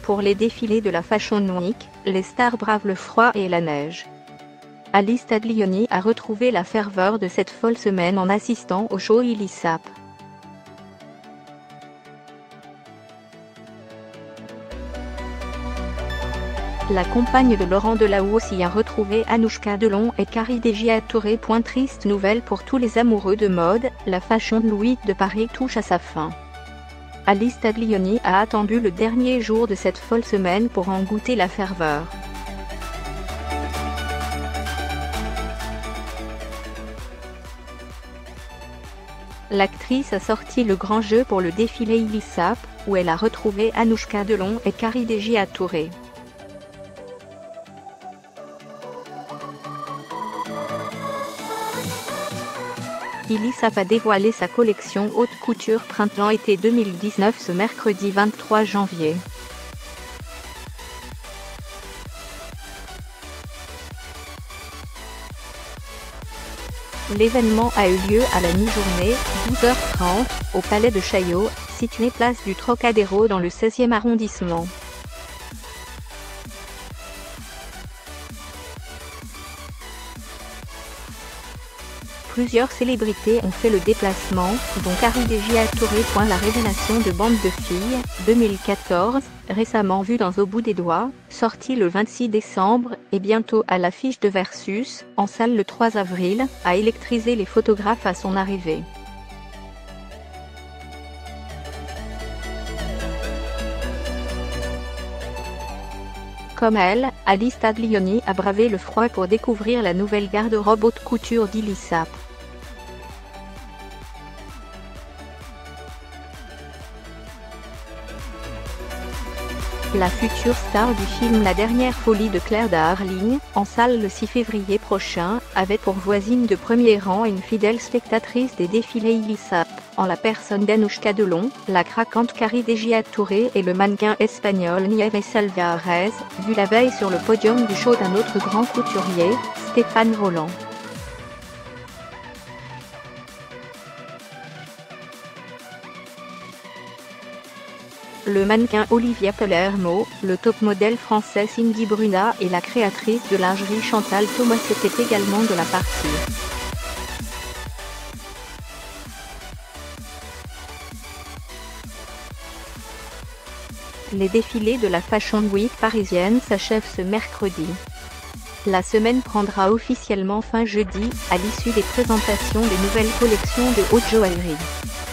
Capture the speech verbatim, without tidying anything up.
Pour les défilés de la Fashion Week, les stars bravent le froid et la neige. Alice Taglioni a retrouvé la ferveur de cette folle semaine en assistant au show Illy-Sap. La compagne de Laurent Delahousse y a retrouvé Anouchka Delon et Carrie Degiatouré. Triste nouvelle pour tous les amoureux de mode, la Fashion Week de Paris touche à sa fin. Alice Taglioni a attendu le dernier jour de cette folle semaine pour en goûter la ferveur. L'actrice a sorti le grand jeu pour le défilé Illy-Sap, où elle a retrouvé Anouchka Delon et Carrie Degiatouré. Illy-Sap a dévoilé sa collection haute couture printemps-été deux mille dix-neuf ce mercredi vingt-trois janvier. L'événement a eu lieu à la mi-journée, douze heures trente, au Palais de Chaillot, situé place du Trocadéro dans le seizième arrondissement. Plusieurs célébrités ont fait le déplacement, dont Carrie Degiatouré. La révélation de Bande de filles, deux mille quatorze, récemment vue dans Au bout des doigts, sortie le vingt-six décembre, et bientôt à l'affiche de Versus, en salle le trois avril, a électrisé les photographes à son arrivée. Comme elle, Alice Taglioni a bravé le froid pour découvrir la nouvelle garde-robe haute couture d'Illy-Sap. La future star du film La dernière folie de Claire Darling, en salle le six février prochain, avait pour voisine de premier rang une fidèle spectatrice des défilés Illy-Sap, en la personne d'Anouchka Delon, la craquante Carrie Degiatouré et le mannequin espagnol Nieves Alvarez, vu la veille sur le podium du show d'un autre grand couturier, Stéphane Rolland. Le mannequin Olivia Palermo, le top modèle français Cindy Bruna et la créatrice de lingerie Chantal Thomas étaient également de la partie. Les défilés de la Fashion Week parisienne s'achèvent ce mercredi. La semaine prendra officiellement fin jeudi, à l'issue des présentations des nouvelles collections de haute joaillerie.